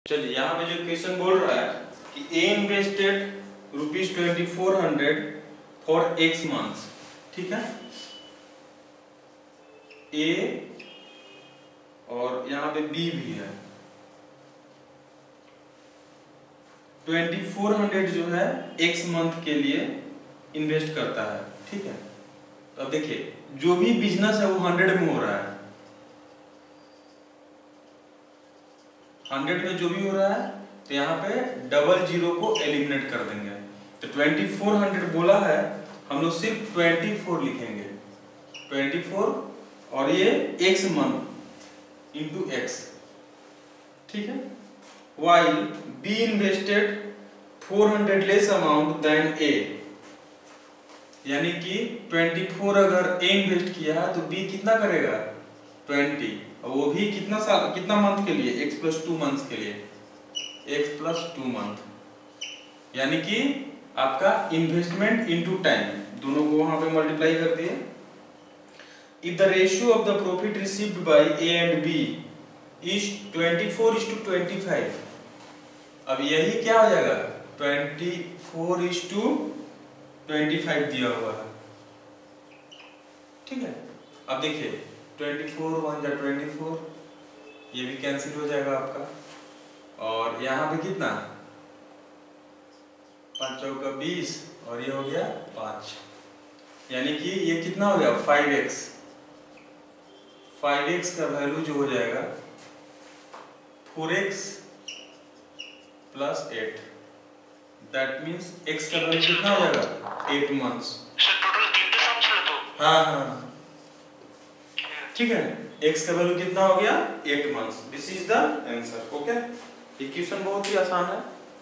चलिए यहाँ पे जो क्वेश्चन बोल रहा है कि A invested ₹2400 for x months, ठीक है। ए और यहाँ पे बी भी है। 2400 जो है एक्स मंथ के लिए इन्वेस्ट करता है, ठीक है। तो अब देखिए जो भी बिजनेस है वो 100 में हो रहा है। 100 में जो भी हो रहा है तो यहाँ पे डबल जीरो को एलिमिनेट कर देंगे। तो 2400 बोला है, हम लोग सिर्फ 24 लिखेंगे, 24 और ये एक्स मंथ इंटू एक्स, ठीक है। While B invested 400 less amount than A, यानी कि 24 अगर ए इन्वेस्ट किया है तो बी कितना करेगा 20, और वो भी कितना साल कितना मंथ के लिए, x + 2 मंथ्स के लिए, x + 2 मंथ, यानी कि आपका इन्वेस्टमेंट इनटू टाइम दोनों को वहां पे मल्टीप्लाई कर दिए। If the ratio of the profit received by A and B is 24:25, अब यही क्या हो जाएगा 24:25 दिया हुआ है, ठीक है। अब देखिए 24 1 जा 24, ये भी कैंसिल हो जाएगा आपका, और यहाँ पे कितना 5 चौका 20 और ये हो गया 5, यानी कि ये कितना हो गया 5x। 5x का वैल्यू जो हो जाएगा 4x + 8, दैट मीन्स x का वैल्यू कितना हो जाएगा 8 मंथ्स। हाँ हाँ ठीक है, x का वैल्यू कितना हो गया 8 months. This is the answer, okay. ये क्वेश्चन बहुत ही आसान है।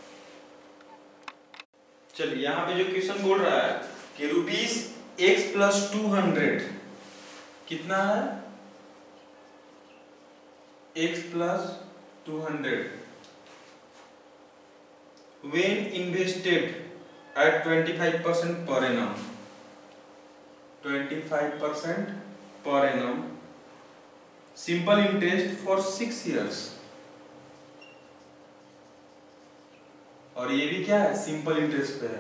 चलिए यहाँ पे जो क्वेश्चन बोल रहा है कि ₹x + 200 कितना है, x + 200 when invested at 25% per annum, 25% per annum, simple interest for 6 years, और ये भी क्या है सिंपल इंटरेस्ट पे है,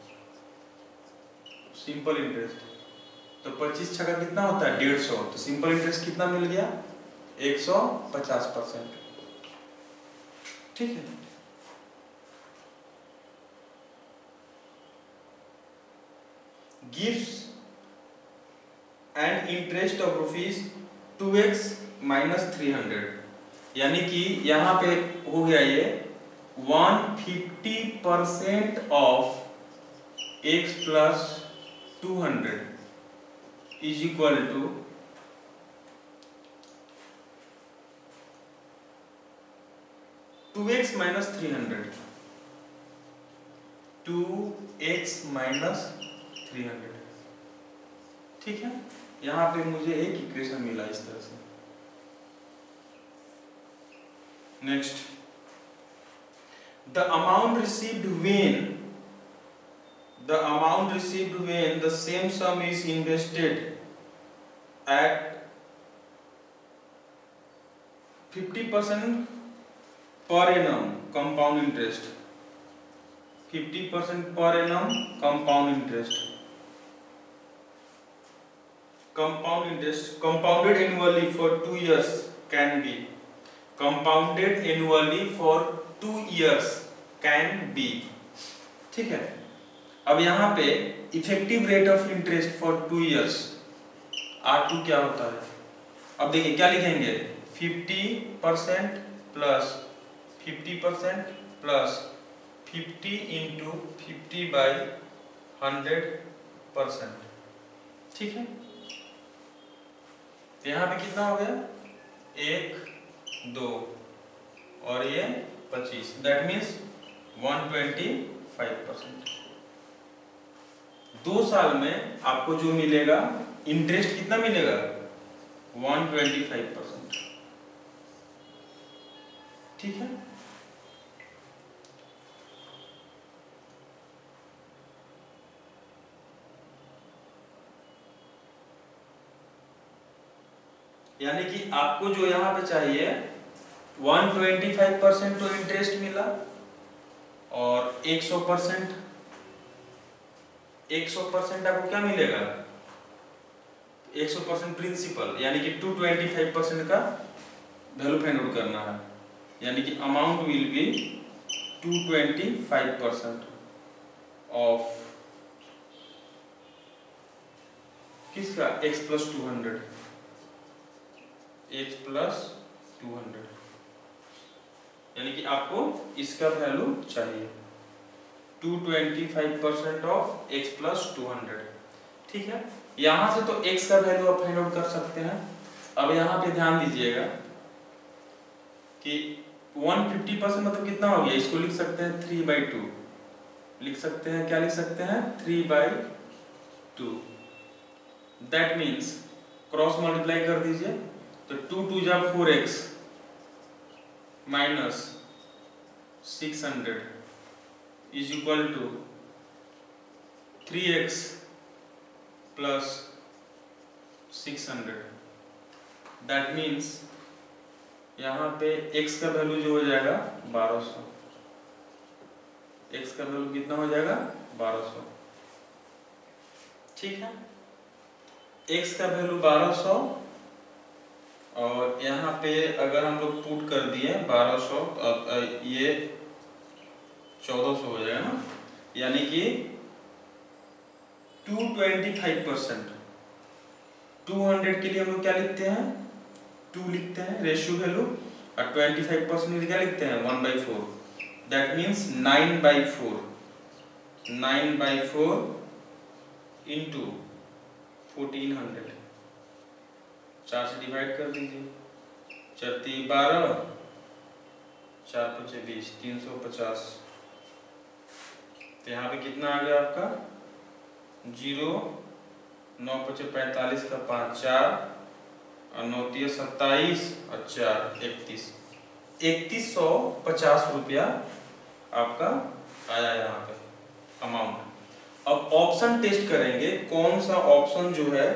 सिंपल इंटरेस्ट। तो 25 छका कितना होता है 150, तो सिंपल इंटरेस्ट कितना मिल गया 150%, ठीक है। Gives an interest of ₹2x - 300, यानी कि यहाँ पे हो गया ये 150% of x + 200 is equal to 2x - 300, 2x - 300, ठीक है। यहाँ पे मुझे एक इक्वेशन मिला इस तरह से। Next, the amount received when the same sum is invested at 50% per annum compound interest, 50% per annum compound interest compounded annually for 2 years can be compounded annually for 2 years can be, ठीक है। अब यहाँ पे effective rate of interest for 2 years R2 क्या होता है, अब देखिए क्या लिखेंगे 50% + 50% + 50 × 50/100%, ठीक है। तो यहाँ पे कितना हो गया 1 2 और ये 25, दैट मीन्स 125%। 2 साल में आपको जो मिलेगा इंटरेस्ट कितना मिलेगा 125%, ठीक है। यानी कि आपको जो यहाँ पे चाहिए 125% तो इंटरेस्ट मिला और 100% आपको क्या मिलेगा? 100% प्रिंसिपल, यानी कि 225% का वैल्यू फाइंड आउट करना है, यानी कि अमाउंट विल बी 225% ऑफ किसका? x + 200, x + 200, यानी कि आपको इसका वैल्यू चाहिए 225% ऑफ x + 200। ठीक है, यहां से तो x का वैल्यू आप फाइंड आउट कर सकते हैं। अब यहाँ पे ध्यान दीजिएगा कि 150% मतलब कितना हो गया? इसको लिख सकते हैं 3/2, लिख सकते हैं, क्या लिख सकते हैं? 3/2। दैट मीन्स क्रॉस मल्टीप्लाई कर दीजिए तो 2 × 2 = 4x minus 600 is equal to 3x plus 600। That means यहाँ पे x का वैल्यू जो हो जाएगा 1200, x का वैल्यू कितना हो जाएगा? 1200। ठीक है, x का वैल्यू 1200 और यहाँ पे अगर हम लोग पुट कर दिए 1200, ये 1400 हो जाएगा ना, यानी कि 225%। 200 के लिए हम लोग क्या लिखते हैं? 2 लिखते हैं रेशियो वैल्यू, और 25% क्या लिखते हैं? 1/4। दैट मीन्स 9/4, 9/4 इंटू 1400, 4 से डिवाइड कर दीजिए, 4 × 3 = 12, 4 × 5 = 20, 350। तो यहाँ पे कितना आ गया आपका? 0, 9 × 5 = 45 का 5 4 और 9 × 3 = 27 और 4 31, 3150 रुपया आपका आया यहाँ पे अमाउंट। अब ऑप्शन टेस्ट करेंगे, कौन सा ऑप्शन जो है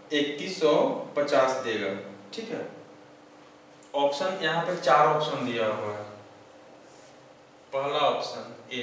3150 देगा। ठीक है, ऑप्शन यहाँ पे 4 ऑप्शन दिया हुआ है। पहला ऑप्शन ए,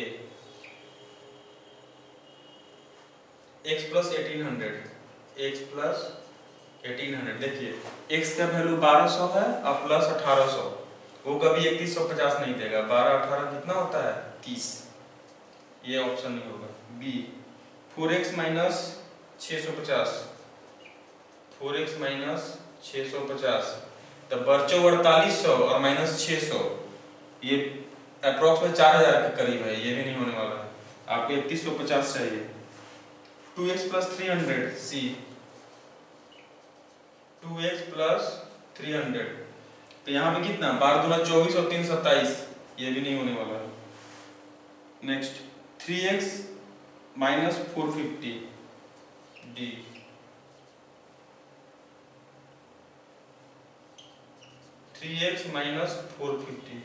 x + 1800, x + 1800। देखिए x का वैल्यू 1200 है और प्लस 1800, वो कभी 3150 नहीं देगा। 12 18 कितना होता है? 30। ये ऑप्शन नहीं होगा। बी, 4x - 650, 4x - 650, तो बच्चों 4800 और -600, ये अप्रोक्सीमेट 4000 के करीब है, ये भी नहीं होने वाला है। आपको 3150 चाहिए। 2x + 300, सी, 2x + 300, तो यहाँ पे कितना? 12 × 2 = 24 और 3 × 27, ये भी नहीं होने वाला है। नेक्स्ट 3x - 450, डी, 3x - 450,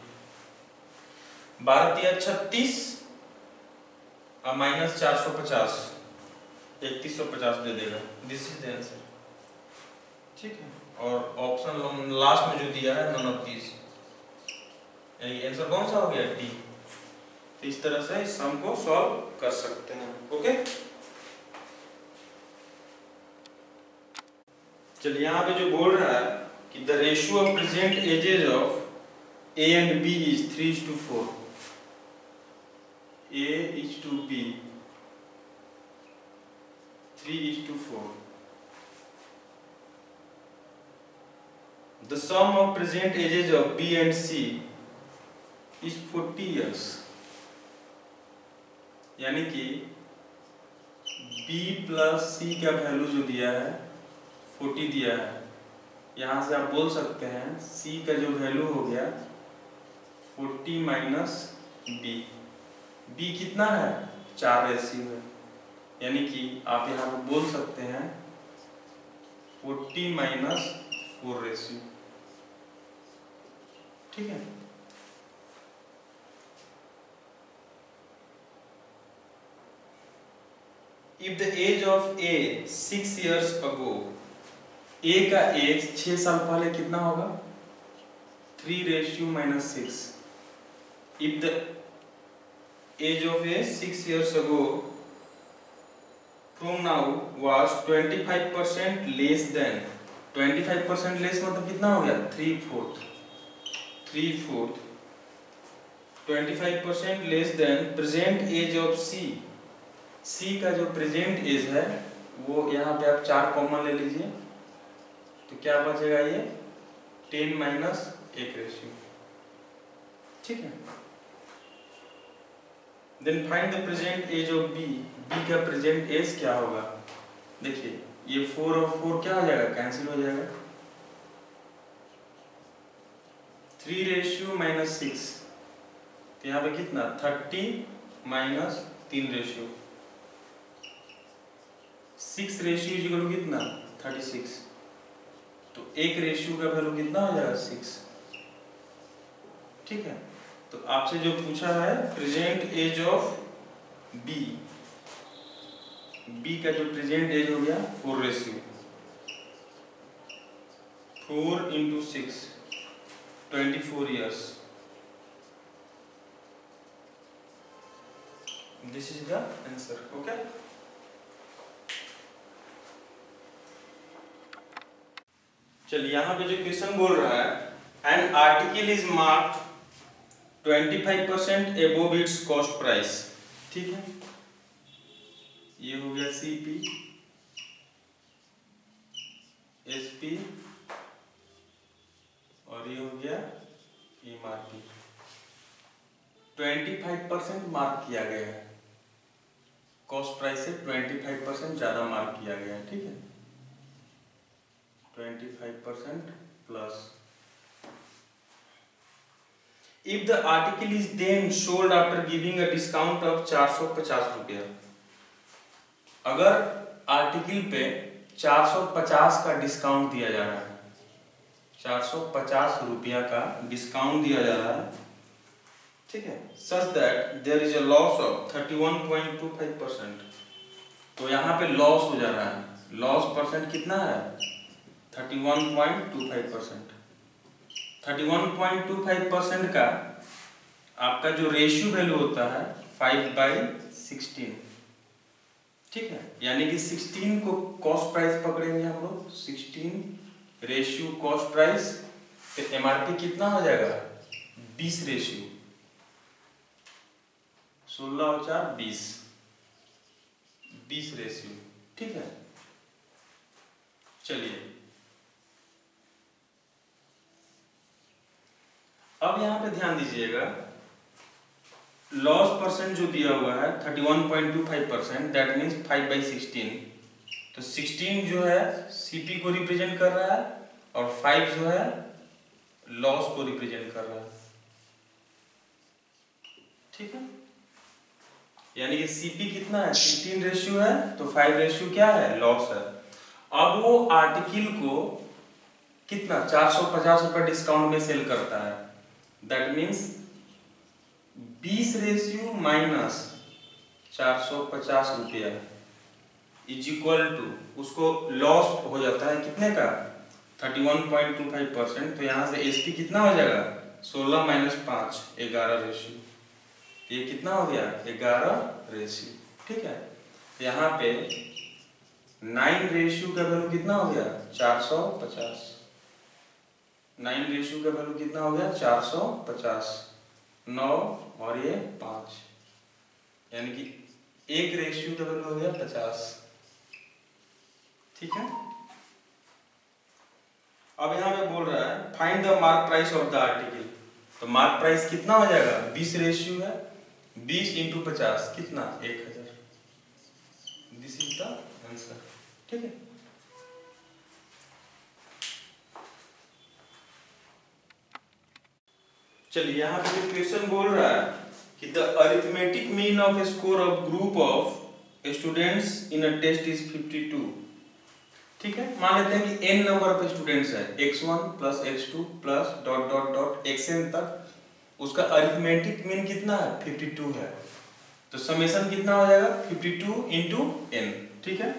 12 × 3 = 36 और -450, 3150 दे देगा। This is the answer. ठीक है, और ऑप्शन लास्ट में जो दिया है नन ऑफ दिस, यानी आंसर कौन सा हो गया? डी। तो इस तरह से इस सम को सॉल्व कर सकते हैं। ओके, चलिए यहाँ पे जो बोल रहा है कि the ratio of present ages of A and B is 3:4, A:B 3:4। The sum of present ages of B and C is 40 years, यानी कि B + C का वैल्यू जो दिया है 40 दिया है। यहाँ से आप बोल सकते हैं C का जो वैल्यू हो गया 40 - B। B कितना है? 4 रेशियो है, यानी कि आप यहाँ पर बोल सकते हैं 40 - 4 रेशियो। ठीक है, if the age of A 6 years ago, A का एज 6 साल पहले कितना होगा? 3:-6. If the age of a 6 years ago from now was 25% less than 25% less मतलब कितना हो गया 3/4 25% less than present age of C का जो प्रेजेंट एज है वो यहाँ पे आप 4 कॉमन ले लीजिए तो क्या बचेगा ये 10 माइनस 1 रेशियो। ठीक है, then find the present age of B का प्रेजेंट एज क्या होगा। देखिए ये 4 और 4 क्या हो जाएगा कैंसिल हो जाएगा 3:-6 तो यहाँ पे कितना 30 minus 3 ratio 6 ratio equal to कितना 36 तो 1 रेशियो का वैल्यू कितना हो जाएगा 6। ठीक है, तो आपसे जो पूछा है प्रेजेंट एज ऑफ बी का जो प्रेजेंट एज हो गया 4 ratio 4 × 6 24 years। This is the answer. Okay. चलिए यहाँ पे जो क्वेश्चन बोल रहा है an article is marked 25% above its cost price। ठीक है, ये हो गया CP SP और ये हो गया MRP 25% मार्क किया गया है, कॉस्ट प्राइस से 25% ज्यादा मार्क किया गया है। ठीक है, 25% plus if the article is then sold after giving a discount of 450 रुपया। अगर आर्टिकल पे 450 का डिस्काउंट दिया जा रहा है 450 रुपया का डिस्काउंट दिया जा रहा है। ठीक है, such that there is a loss of 31.25%। तो यहाँ पे लॉस हो जा रहा है, लॉस परसेंट कितना है 31.25%। 31.25% का आपका जो रेशियो वैल्यू होता है 5/16। ठीक है, यानी कि 16 को कॉस्ट प्राइस पकड़ेंगे हम लोग 16 रेशियो कॉस्ट प्राइस, तो एमआरपी कितना हो जाएगा 20 रेशियो 16 और 4 20 रेशियो। ठीक है, चलिए अब यहां पे ध्यान दीजिएगा लॉस परसेंट जो दिया हुआ है 31.25%, दैट मीन्स 5/16। तो 16 जो है सीपी को रिप्रेजेंट कर रहा है और 5 जो है लॉस को रिप्रेजेंट कर रहा है। ठीक है, यानी कि सीपी कितना है 16 रेशियो है तो 5 रेशियो क्या है लॉस है। अब वो आर्टिकल को कितना 450 रुपए डिस्काउंट में सेल करता है, दैट मीन्स 20 रेशियो माइनस 450 रुपया इज इक्वल टू उसको लॉस हो जाता है कितने का 31.25%। तो यहाँ से एसपी कितना हो जाएगा 16 माइनस 5 11 रेशियो, ये कितना हो गया 11 रेशियो। ठीक है, यहाँ पे 9 रेशियो का वैल्यू कितना हो गया 450। 9 रेशियो का वैल्यू कितना हो गया 450, 9 और ये 5, यानी कि 1 रेशियो का वैल्यू हो गया 50। ठीक है, अब यहाँ पे बोल रहा है find the mark price of the article. तो मार्क प्राइस कितना हो जाएगा 20 रेशियो है 20 × 50 कितना 1000। This is the answer. ठीक है, चलिए यहाँ पे जो क्वेश्चन बोल रहा है कि the arithmetic mean of a score of group of students in a test is 52। ठीक है, मान लेते हैं कि n नंबर ऑफ स्टूडेंट्स है x1 + x2 + ... xn तक, उसका अरिथमेटिक मीन कितना है 52 है। तो समेशन कितना हो जाएगा 52 × n। ठीक है,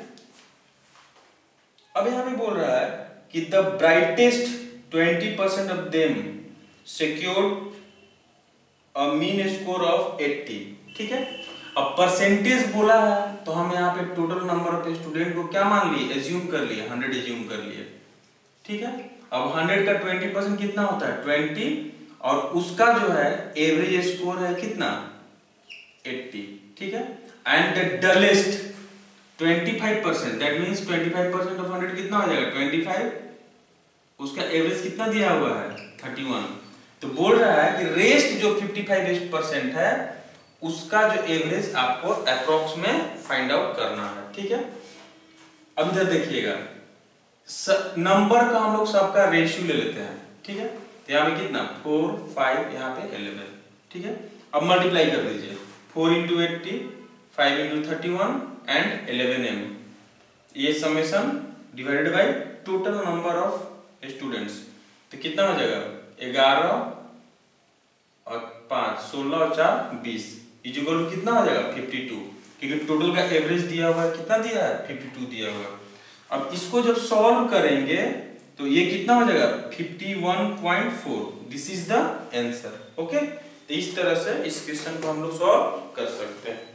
अब यहाँ पे बोल रहा है कि the brightest 20% of them secured a mean score of 80, ठीक है। अब परसेंटेज बोला है तो हम यहाँ पे टोटल नंबर ऑफ स्टूडेंट को क्या मान लिए, एज्यूम कर लिए, 100 एज्यूम कर लिए, ठीक है। अब 100 का 20% कितना होता है 20, और उसका जो है एवरेज स्कोर है कितना 80, ठीक है। And the dullest 25%, that means 25% of 100 कितना हो जाएगा 25, उसका एवरेज कितना दिया हुआ है 31, तो बोल रहा है कि रेस्ट जो 55% है उसका जो एवरेज आपको अप्रोक्स में फाइंड आउट करना है, ठीक है। अब इधर देखिएगा, नंबर का हम लोग सबका रेशियो ले लेते हैं, ठीक है। तो यहाँ पे कितना 4, 5, यहाँ पे 11, ठीक है। अब मल्टीप्लाई कर दीजिए 4 into 80, 5 into 31 एंड 11m, ये summation divided by total number of students, तो कितना हो जाएगा 11 और 5 16 और 4 20 इक्वल कितना हो जाएगा 52, क्योंकि टोटल का एवरेज दिया हुआ है, कितना दिया है 52 दिया हुआ है। अब इसको जब सॉल्व करेंगे तो ये कितना हो जाएगा 51.4, this is the answer, okay. तो इस तरह से इस क्वेश्चन को हम लोग सॉल्व कर सकते हैं।